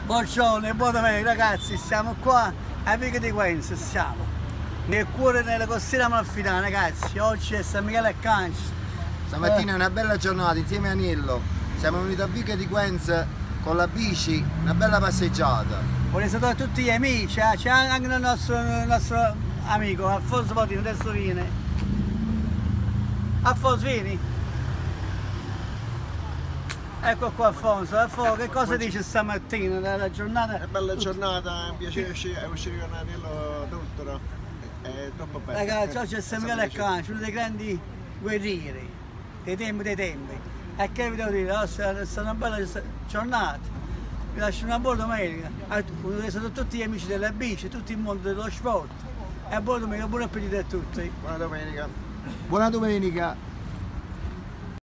Buongiorno e buona domenica ragazzi, siamo qua a Vico di Quenza, siamo nel cuore della costiera amalfitana ragazzi, oggi è San Michele Arcangelo. Stamattina è una bella giornata insieme a Anillo, siamo venuti a Vico di Quenza con la bici, una bella passeggiata. Vorrei salutare tutti gli amici, c'è anche il nostro amico Alfonso Potino, adesso viene. Alfonso vieni? Ecco qua Alfonso, che cosa dice stamattina della giornata? È una bella giornata, è un piacere uscire con Anello Tortora, è troppo bello. Ragazzi, oggi è San Michele Arcangelo, uno dei grandi guerrieri dei tempi. E che vi devo dire, oggi è stata una bella giornata, vi lascio una buona domenica, sono tutti gli amici della bici, tutto il mondo dello sport. E buona domenica, buon appetito a tutti. Buona domenica. Buona domenica!